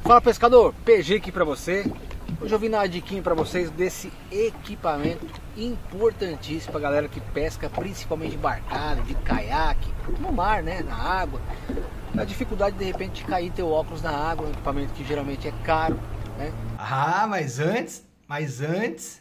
Fala pescador, PG aqui pra você. Hoje eu vim dar uma diquinha pra vocês desse equipamento importantíssimo pra galera que pesca, principalmente de barcada, de caiaque, no mar, né, na água. A dificuldade de repente de cair teu óculos na água, um equipamento que geralmente é caro, né? Ah, mas antes,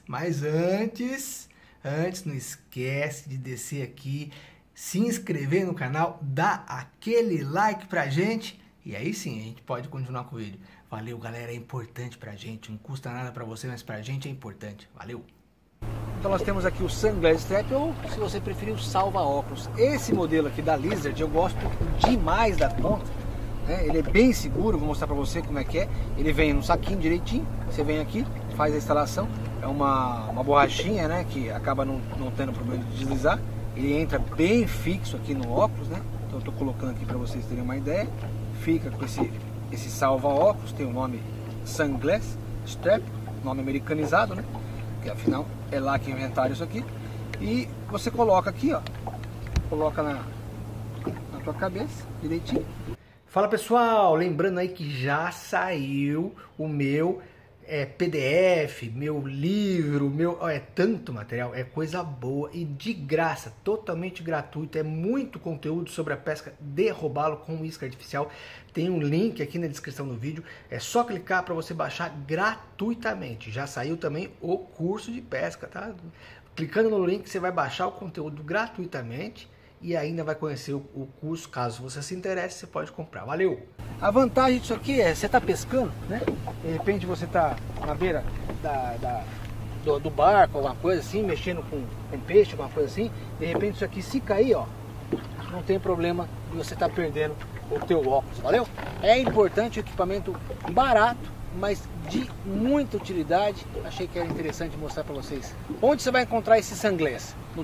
não esquece de descer aqui, se inscrever no canal, dar aquele like pra gente e aí sim a gente pode continuar com o vídeo. Valeu, galera, é importante pra gente, não custa nada pra você, mas pra gente é importante. Valeu! Então nós temos aqui o Sunglass Strap, ou se você preferir o salva óculos. Esse modelo aqui da Lizard eu gosto demais da conta, né? Ele é bem seguro, vou mostrar pra você como é que é. Ele vem no saquinho direitinho, você vem aqui, faz a instalação. É uma borrachinha, né, que acaba não tendo problema de deslizar. Ele entra bem fixo aqui no óculos, né? Então eu tô colocando aqui pra vocês terem uma ideia. Fica com esse salva óculos, tem o nome Sunglass Strap, nome americanizado, né? Que afinal é lá que inventaram isso aqui. E você coloca aqui, ó, coloca na tua cabeça direitinho. Fala pessoal, lembrando aí que já saiu o meu PDF, meu livro, é tanto material, é coisa boa e de graça, totalmente gratuito, é muito conteúdo sobre a pesca de robalo com isca artificial. Tem um link aqui na descrição do vídeo, é só clicar para você baixar gratuitamente. Já saiu também o curso de pesca, tá? Clicando no link você vai baixar o conteúdo gratuitamente e ainda vai conhecer o curso. Caso você se interesse, você pode comprar. Valeu! A vantagem disso aqui é, você tá pescando, né? De repente você tá na beira do barco, alguma coisa assim, mexendo com peixe, alguma coisa assim. De repente isso aqui, se cair, ó, não tem problema de você estar perdendo o teu óculos, valeu? É importante, o equipamento barato, mas de muita utilidade. Achei que era interessante mostrar para vocês. Onde você vai encontrar esse Sunglass? No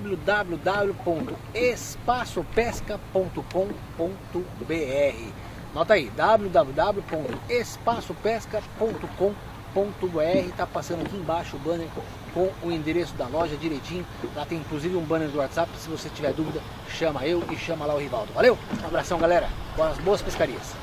www.espaçopesca.com.br. Nota aí, www.espaçopesca.com.br. Tá passando aqui embaixo o banner com o endereço da loja direitinho. Lá tem inclusive um banner do WhatsApp. Se você tiver dúvida, chama eu e chama lá o Rivaldo. Valeu? Um abração, galera. Boas pescarias.